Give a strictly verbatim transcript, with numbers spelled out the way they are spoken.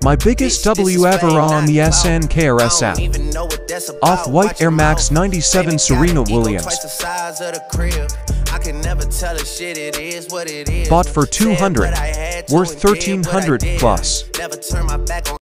My biggest W ever on the S N K R S app. Off White Air Max ninety-seven Serena Williams. Bought for two hundred dollars, worth thirteen hundred dollars plus.